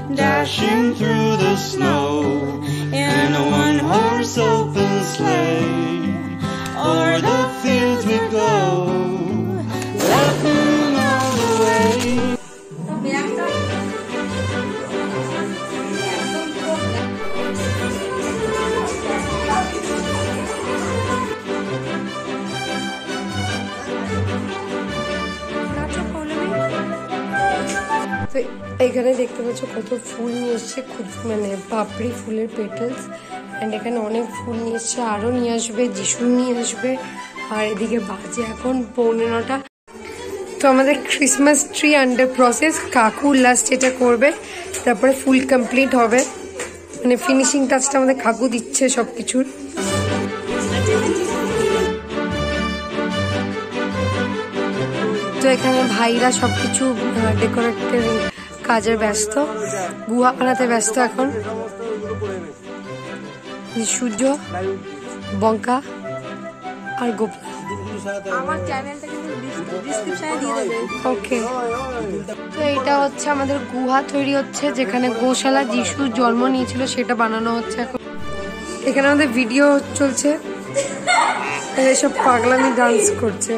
dashing through the snow in a one-horse open sleigh. O'er the fields we go, laughing all the way. তো এখানে দেখতে পাচ্ছ কত ফুল নিয়ে এসছে, মানে পাপড়ি ফুলের পেটালস। অ্যান্ড এখানে অনেক ফুল নিয়ে এসছে, আরও নিয়ে আসবে, যিশু নিয়ে আসবে। আর এদিকে বাজে এখন 9:15। তো আমাদের ক্রিসমাস ট্রি আন্ডার প্রসেস। কাকু লাস্ট এটা করবে, তারপরে ফুল কমপ্লিট হবে, মানে ফিনিশিং টাচটা আমাদের কাকু দিচ্ছে সব কিছুর। তো এখানে ভাইরা সবকিছু ডেকোরেটের কাজে ব্যস্ত, গুহা বানাতে ব্যস্ত এখন। সূর্য, বঙ্কা আর গোপাল। আমার চ্যানেলটা কিন্তু ডেসক্রিপশনে দিয়ে দেবে। ওকে, তো এটা হচ্ছে আমাদের গুহা তৈরি হচ্ছে, যেখানে গোশালা যিশু জন্ম নিয়েছিল সেটা বানানো হচ্ছে এখন। এখানে আমাদের ভিডিও চলছে, এসব পাগলামি ডান্স করছে।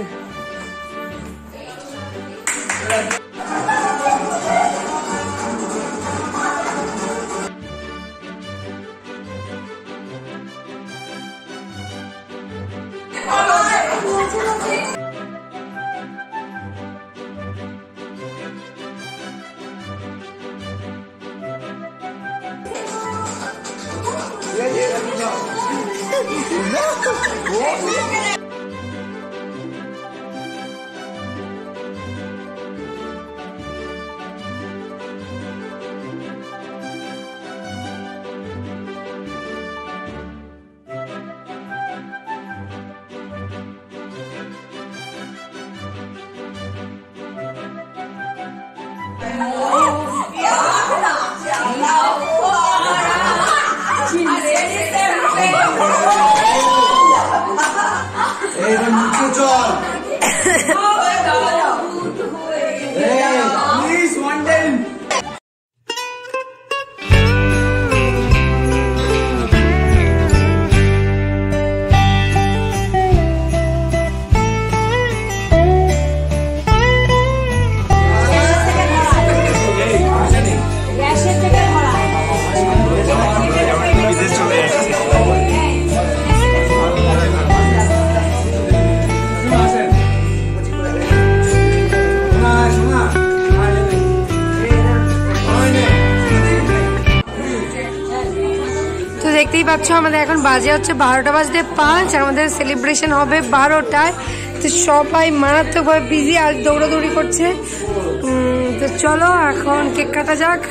দেখতেই পাচ্ছ আমাদের এখন বাজে হচ্ছে 12:05, আর আমাদের সেলিব্রেশন হবে 12টায়। তো সবাই মারাত্মকভাবে বিজি আর দৌড়াদৌড়ি করছে। তো চলো এখন কেক কাটা যাক।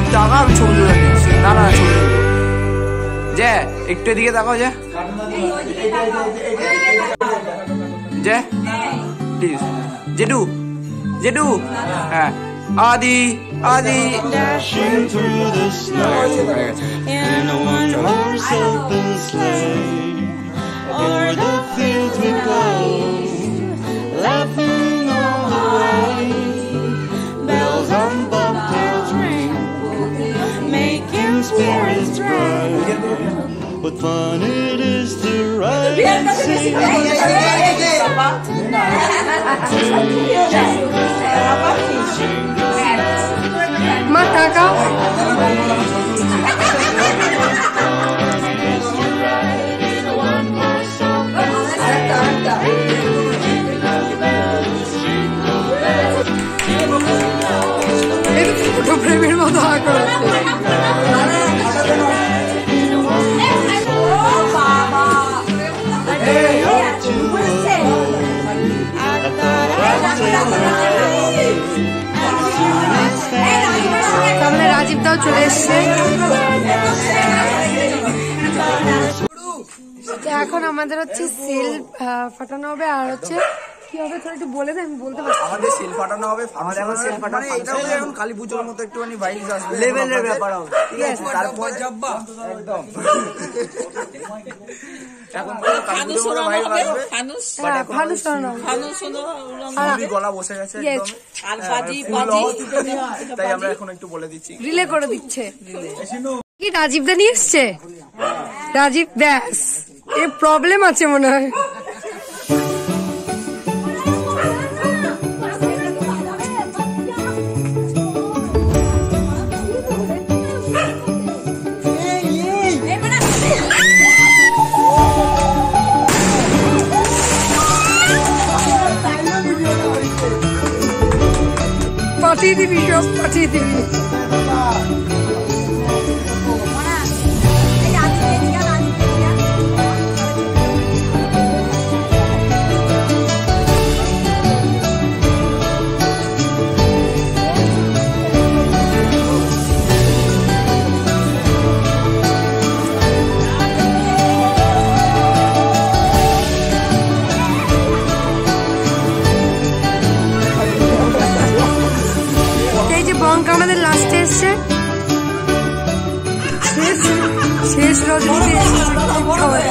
টাকা আমি ছবি তুলে নিচ্ছি। না না ছবি তুলবো। যে একটু এদিকে তাকাও যে যে প্লিজ জেডু জেডু হ্যাঁ আদি আদি Dashing through the snow in a one-horse open sleigh. O'er the fields we go, laughing all the way. Bells on bobtails ring, making spirits bright. What fun it is to ride and sing. মা টাকা photo প্রেমের মতো আগ্রহ তাহলে রাজীব দাও চলে এসছে। এখন আমাদের হচ্ছে সেল ফাটানো হবে আর হচ্ছে কি হবে তোরা একটু বলে দে, আমি বলতে পারছি। আমাদের সেল ফাটানো হবে, আমাদের এখন সেল ফাটানো মানে এটা হচ্ছে এখন কালী পুজোর মতো একটুখানি ভাইবস আসবে, লেভেলের ব্যাপার হবে, ঠিক আছে? তারপর জব্বা একদম এখন ফানুস ভাই আসবে, ফানুস গলা বসে গেছে একদম আর বাজি বাজি, তাই আমরা এখন একটু বলে দিচ্ছি রিলে করে দিচ্ছে। কি রাজীব দা নিয়ে এসছে? রাজীব ব্যাস এর প্রবলেম আছে মনে হয়। পাঠিয়ে দিবি সব পাঠিয়ে দিবি। আমাদের লাস্টে এসছে শেষ রজনীতে